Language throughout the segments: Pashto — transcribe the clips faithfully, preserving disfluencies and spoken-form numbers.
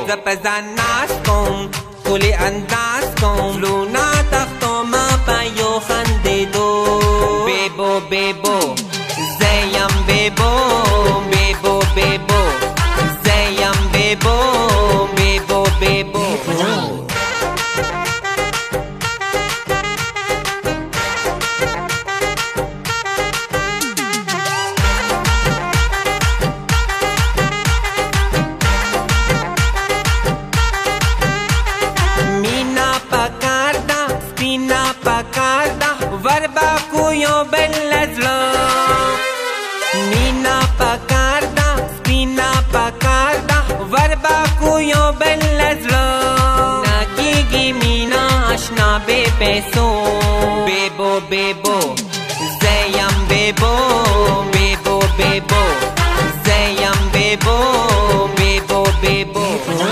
زپزان ناس کوم کلی انداز کوم لونا تختو ما پایو خندیدو بیبو بیبو زیم بیبو بیبو بیبو زیم بیبو بیبو بیبو وربا کویو بلزلو مینا پکاردا سپینا پکاردا وربا کویو بلزلو ناگیگی مینا آشنا بے پیسو بیبو بیبو زیم بیبو بیبو بیبو زیم بیبو بیبو بیبو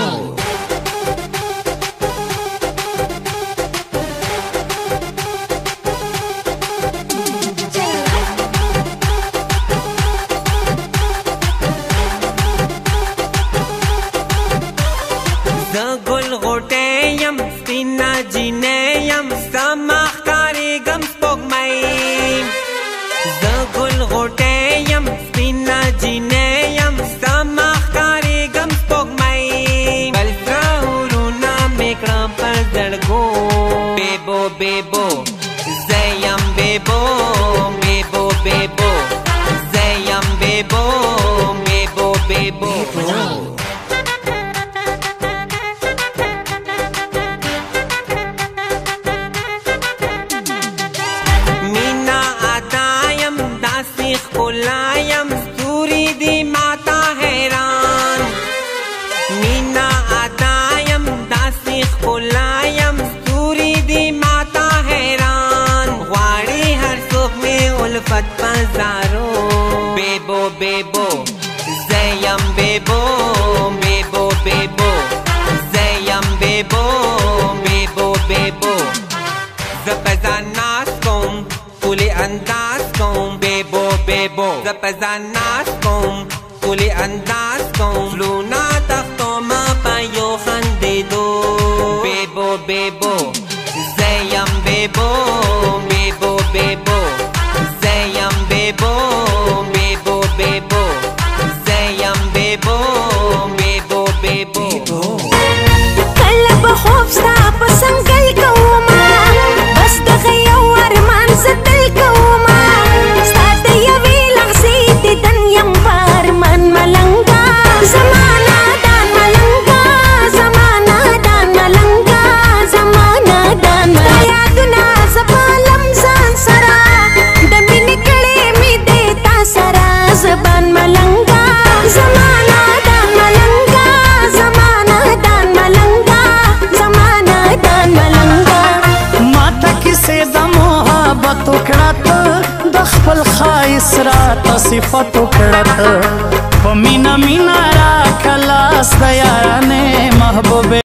گل غوټیم سپینا جینیم سمخ کاریګم سپوږمۍ زه ګل غوټیم سپینا جینیم سمخ کاریګم سپوږمۍ بل سرهورونه مې کړم پر زړګو بیبو بیبو زیم بیبو بیبو بیبو زیم بیبو بیبو بیبو خلایم ستوری دی ماتا حیران مینا آدایم داسی خلایم ستوری دی ماتا حیران غواړي هر څوک می الفت پزارو بیبو بیبو زیم بیبو بیبو بیبو زیم بیبو بیبو بیبو زپزان ناس کوم کلی انداز کوم بیبو بیبو زپزان ناس کوم کلی انداز کوم لونا تختو ما پایو خندیدو بیبو بیبو زیم بیبو بیبو بیبو زیم بیبو بیبو بیبو زیم بیبو بیبو بیبو کله به خوب ستا په څنګل کومه بس دغه یو ارمان زه تل کومه ستا د یوې لحظې دیدن یم په ارمان ملنګه زما نادان ملنګه زما نادان ملنګه زما نادان یادونه زه پالم ځان سره د مینې کړې مې دی تا سره زبان ملنګه زما نادان ملنګه زما نادان ملنګه زما نادان ملنګه ماته کیسې د محبت وکړه ته د خپل ښایست راته صفت وکړه ته په مینه مینه راکړه لاس د یارانې محبوبې